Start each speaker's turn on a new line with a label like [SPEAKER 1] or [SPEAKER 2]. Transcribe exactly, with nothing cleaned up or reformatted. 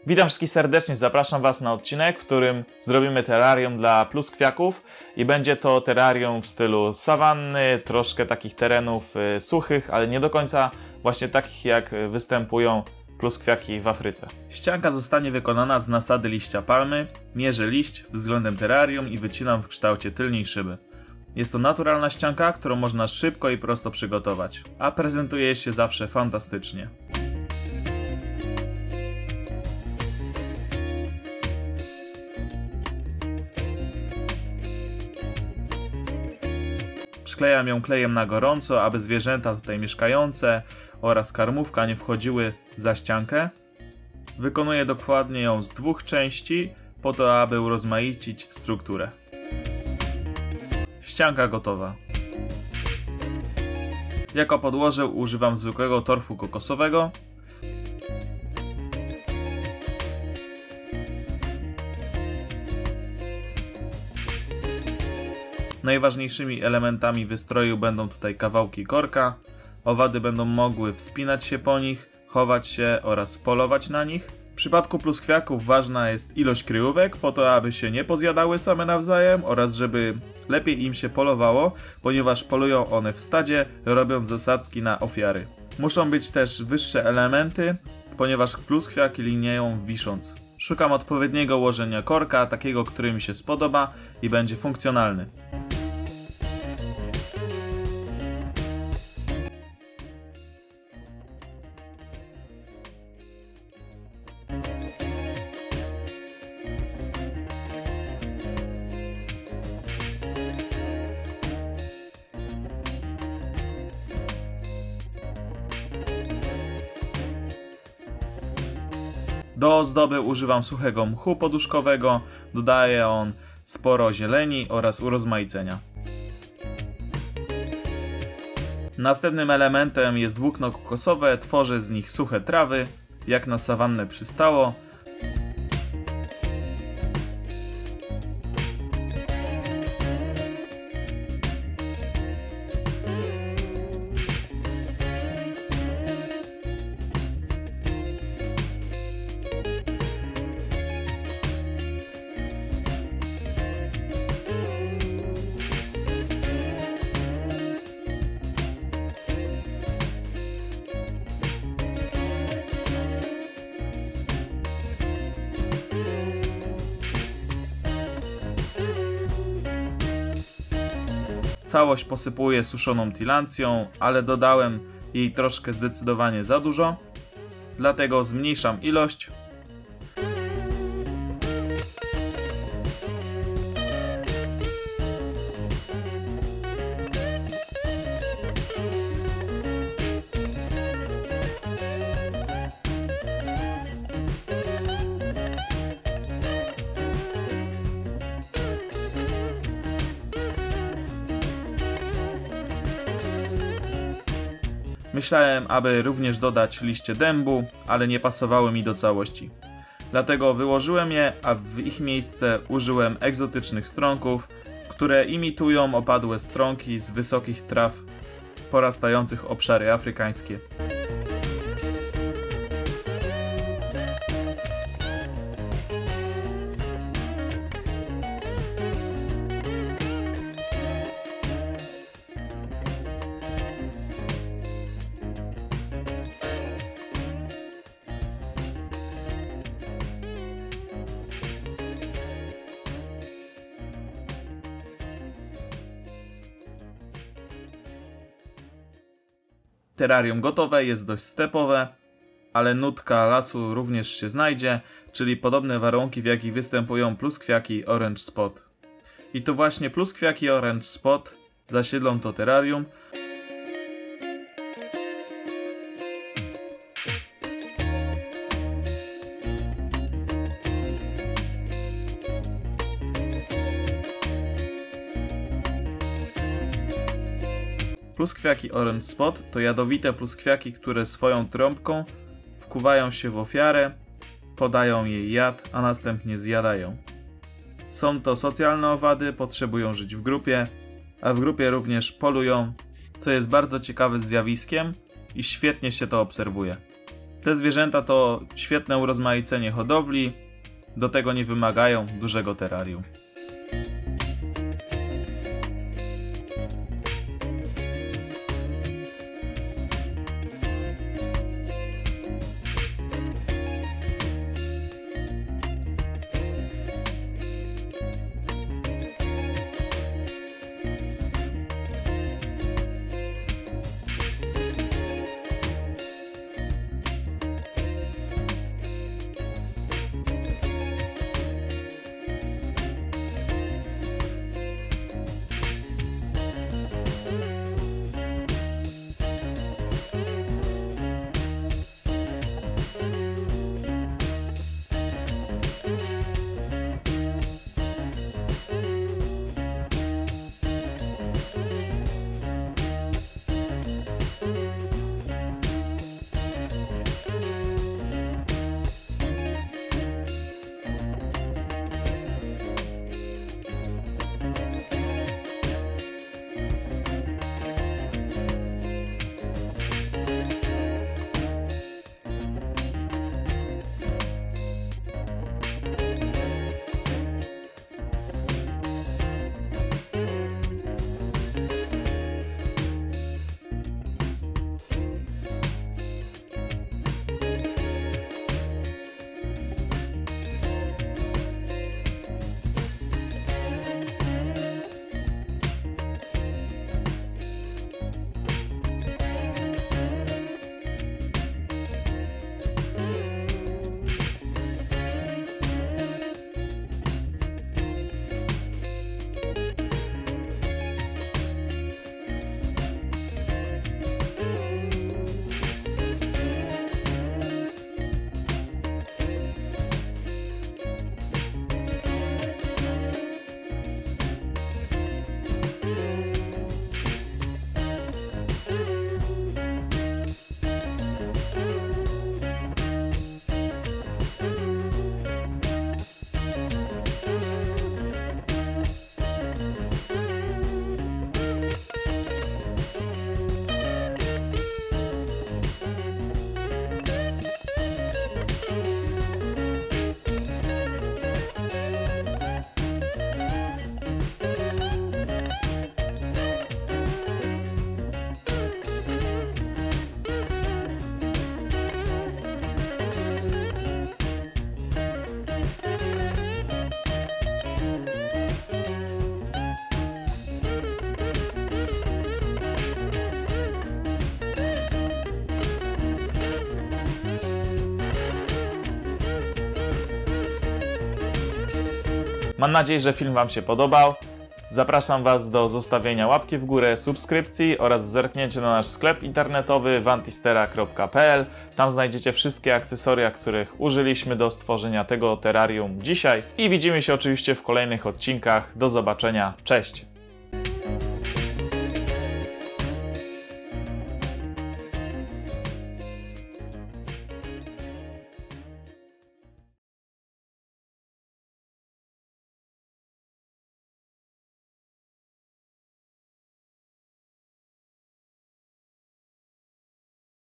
[SPEAKER 1] Witam wszystkich serdecznie, zapraszam Was na odcinek, w którym zrobimy terrarium dla pluskwiaków i będzie to terrarium w stylu sawanny, troszkę takich terenów y, suchych, ale nie do końca właśnie takich jak występują pluskwiaki w Afryce. Ścianka zostanie wykonana z nasady liścia palmy, mierzę liść względem terrarium i wycinam w kształcie tylnej szyby. Jest to naturalna ścianka, którą można szybko i prosto przygotować, a prezentuje się zawsze fantastycznie. Przyklejam ją klejem na gorąco, aby zwierzęta tutaj mieszkające oraz karmówka nie wchodziły za ściankę. Wykonuję dokładnie ją z dwóch części, po to aby urozmaicić strukturę. Ścianka gotowa. Jako podłoże używam zwykłego torfu kokosowego. Najważniejszymi elementami wystroju będą tutaj kawałki korka. Owady będą mogły wspinać się po nich, chować się oraz polować na nich. W przypadku pluskwiaków ważna jest ilość kryjówek, po to aby się nie pozjadały same nawzajem oraz żeby lepiej im się polowało, ponieważ polują one w stadzie, robiąc zasadzki na ofiary. Muszą być też wyższe elementy, ponieważ pluskwiaki linieją wisząc. Szukam odpowiedniego ułożenia korka, takiego, który mi się spodoba i będzie funkcjonalny. Do ozdoby używam suchego mchu poduszkowego, dodaje on sporo zieleni oraz urozmaicenia. Następnym elementem jest włókno kokosowe, tworzę z nich suche trawy, jak na sawannę przystało. Całość posypuję suszoną tilancją, ale dodałem jej troszkę zdecydowanie za dużo, dlatego zmniejszam ilość. Myślałem, aby również dodać liście dębu, ale nie pasowały mi do całości. Dlatego wyłożyłem je, a w ich miejsce użyłem egzotycznych strąków, które imitują opadłe strąki z wysokich traw porastających obszary afrykańskie. Terrarium gotowe, jest dość stepowe, ale nutka lasu również się znajdzie, czyli podobne warunki, w jakich występują pluskwiaki Orange Spot. I to właśnie pluskwiaki Orange Spot zasiedlą to terrarium. Pluskwiaki Orange Spot to jadowite pluskwiaki, które swoją trąbką wkuwają się w ofiarę, podają jej jad, a następnie zjadają. Są to socjalne owady, potrzebują żyć w grupie, a w grupie również polują, co jest bardzo ciekawym zjawiskiem i świetnie się to obserwuje. Te zwierzęta to świetne urozmaicenie hodowli, do tego nie wymagają dużego terrarium.
[SPEAKER 2] Mam nadzieję, że film Wam się podobał. Zapraszam Was do zostawienia łapki w górę, subskrypcji oraz zerknięcia na nasz sklep internetowy wantistera kropka p l. Tam znajdziecie wszystkie akcesoria, których użyliśmy do stworzenia tego terrarium dzisiaj. I widzimy się oczywiście w kolejnych odcinkach. Do zobaczenia. Cześć!